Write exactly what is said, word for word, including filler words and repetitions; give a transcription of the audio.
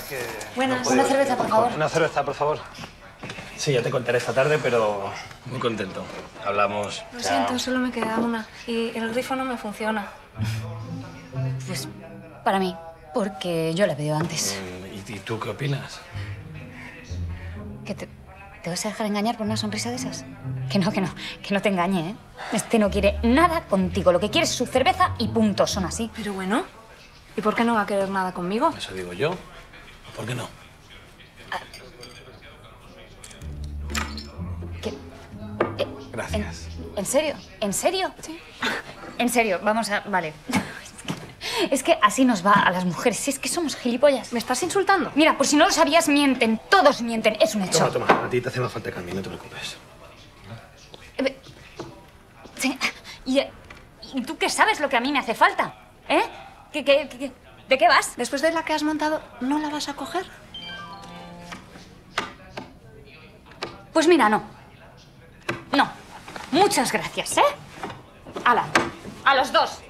que... Buenas, no una cerveza, por favor. Una cerveza, por favor. Sí, ya te contaré esta tarde, pero muy contento. Hablamos. Lo Chao. siento, solo me queda una. Y el grifo no me funciona. Pues para mí, porque yo la he pedido antes. ¿Y, y tú qué opinas? ¿Que te, te vas a dejar engañar por una sonrisa de esas? Que no, que no, que no te engañe, ¿eh? Este no quiere nada contigo. Lo que quiere es su cerveza y punto. Son así. Pero bueno, ¿y por qué no va a querer nada conmigo? Eso digo yo. ¿Por qué no? ¿Qué? Eh, Gracias. ¿En, ¿En serio? ¿En serio? Sí. En serio, vamos a... Vale. Es que así nos va a las mujeres. Si es que somos gilipollas. ¿Me estás insultando? Mira, por si no lo sabías, mienten. Todos mienten. Es un hecho. Toma, toma. A ti te hace más falta que a mí, no te preocupes. Eh, sí, ¿Y, ¿Y tú qué sabes lo que a mí me hace falta? ¿Eh? ¿Qué, qué, qué, ¿De qué vas? Después de la que has montado, ¿no la vas a coger? Pues mira, no. No. Muchas gracias, ¿eh? Hala. A los dos.